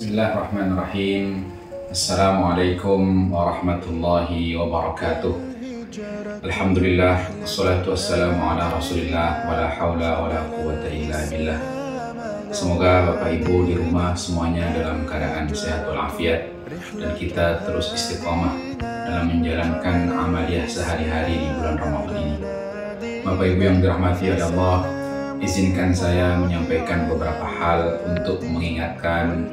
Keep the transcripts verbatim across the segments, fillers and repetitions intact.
Bismillahirrahmanirrahim. Assalamualaikum warahmatullahi wabarakatuh. Alhamdulillah, wassalatu wassalamu ala rasulillah, wala hawla wala quwwata illa billah. Semoga Bapak Ibu di rumah semuanya dalam keadaan sehat walafiat, dan kita terus istiqomah dalam menjalankan amaliyah sehari-hari di bulan Ramadan ini. Bapak Ibu yang dirahmati oleh Allah, izinkan saya menyampaikan beberapa hal untuk mengingatkan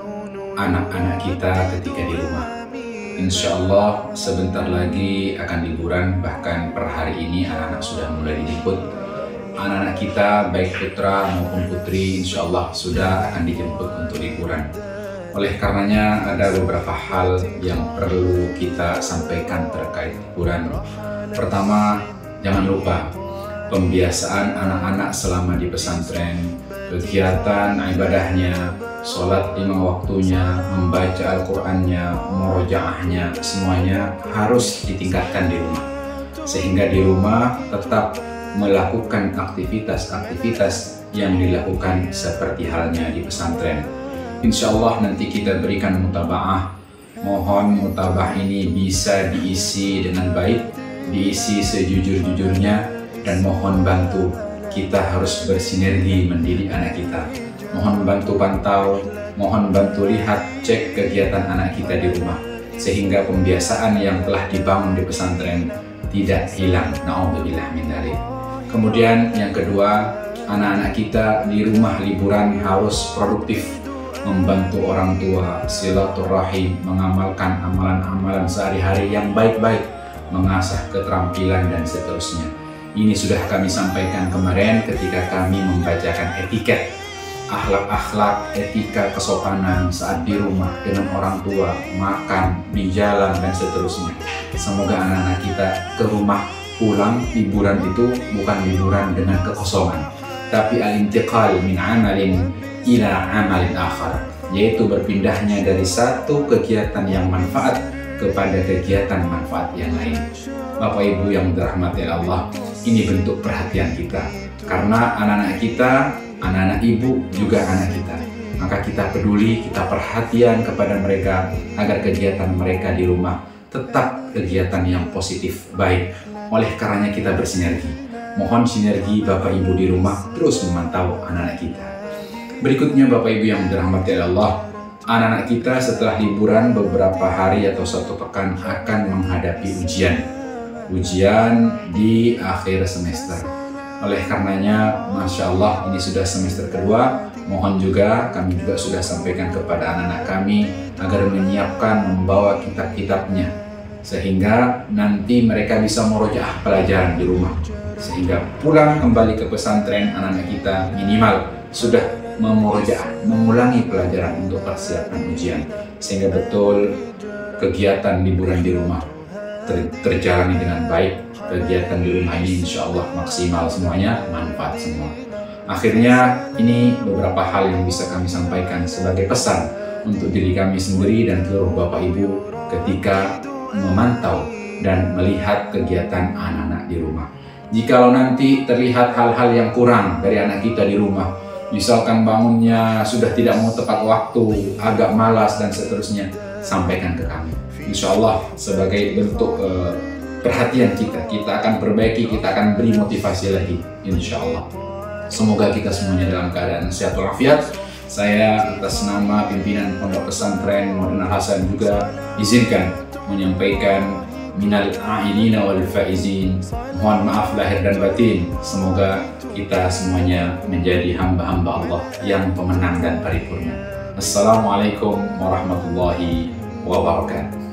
anak-anak kita ketika di rumah. Insya Allah sebentar lagi akan liburan, bahkan per hari ini anak-anak sudah mulai dijemput. Anak-anak kita baik putra maupun putri insya Allah sudah akan dijemput untuk liburan. Oleh karenanya ada beberapa hal yang perlu kita sampaikan terkait liburan. Pertama, jangan lupa pembiasaan anak-anak selama di pesantren, kegiatan ibadahnya, sholat lima waktunya, membaca Al-Qur'annya, murojaahnya, semuanya harus ditingkatkan di rumah. Sehingga di rumah tetap melakukan aktivitas-aktivitas yang dilakukan seperti halnya di pesantren. Insya Allah nanti kita berikan mutabaah. Mohon mutabaah ini bisa diisi dengan baik, diisi sejujur-jujurnya, dan mohon bantu. Kita harus bersinergi mendidik anak kita. Mohon bantu pantau, mohon bantu lihat, cek kegiatan anak kita di rumah, sehingga pembiasaan yang telah dibangun di pesantren tidak hilang. Na'udzubillah min dzalik. Kemudian yang kedua, anak-anak kita di rumah liburan harus produktif, membantu orang tua, silaturahim, mengamalkan amalan-amalan sehari-hari yang baik-baik, mengasah keterampilan dan seterusnya. Ini sudah kami sampaikan kemarin ketika kami membacakan etiket, akhlak-akhlak, etika kesopanan saat di rumah dengan orang tua, makan, di jalan, dan seterusnya. Semoga anak-anak kita ke rumah pulang liburan itu bukan liburan dengan kekosongan, tapi al-intiqal min amalin ila amalin akhar, yaitu berpindahnya dari satu kegiatan yang manfaat kepada kegiatan manfaat yang lain. Bapak Ibu yang dirahmati Allah, ini bentuk perhatian kita, karena anak-anak kita, anak-anak ibu juga anak kita. Maka kita peduli, kita perhatian kepada mereka agar kegiatan mereka di rumah tetap kegiatan yang positif, baik. Oleh karenanya kita bersinergi. Mohon sinergi Bapak Ibu di rumah terus memantau anak-anak kita. Berikutnya Bapak Ibu yang dirahmati Allah, anak-anak kita setelah liburan beberapa hari atau satu pekan akan menghadapi ujian. Ujian di akhir semester. Oleh karenanya, Masya Allah, ini sudah semester kedua. Mohon juga, kami juga sudah sampaikan kepada anak-anak kami agar menyiapkan, membawa kitab-kitabnya, sehingga nanti mereka bisa murojaah pelajaran di rumah. Sehingga pulang kembali ke pesantren, anak-anak kita minimal sudah memurojaah, mengulangi pelajaran untuk persiapan ujian. Sehingga betul kegiatan liburan di rumah ter terjalani dengan baik. Kegiatan di rumah ini insya Allah maksimal semuanya, manfaat semua. Akhirnya ini beberapa hal yang bisa kami sampaikan sebagai pesan untuk diri kami sendiri dan seluruh Bapak Ibu ketika memantau dan melihat kegiatan anak-anak di rumah. Jikalau nanti terlihat hal-hal yang kurang dari anak kita di rumah, misalkan bangunnya sudah tidak mau tepat waktu, agak malas dan seterusnya, sampaikan ke kami. Insya Allah sebagai bentuk uh, perhatian kita, kita akan perbaiki, kita akan beri motivasi lagi, insya Allah. Semoga kita semuanya dalam keadaan sehat walafiat. Saya atas nama pimpinan Pondok Pesantren Modern Al-Hasan juga izinkan menyampaikan minal a'idina wal faizin. Mohon maaf lahir dan batin. Semoga kita semuanya menjadi hamba-hamba Allah yang pemenang dan paripurna. Assalamualaikum warahmatullahi wabarakatuh.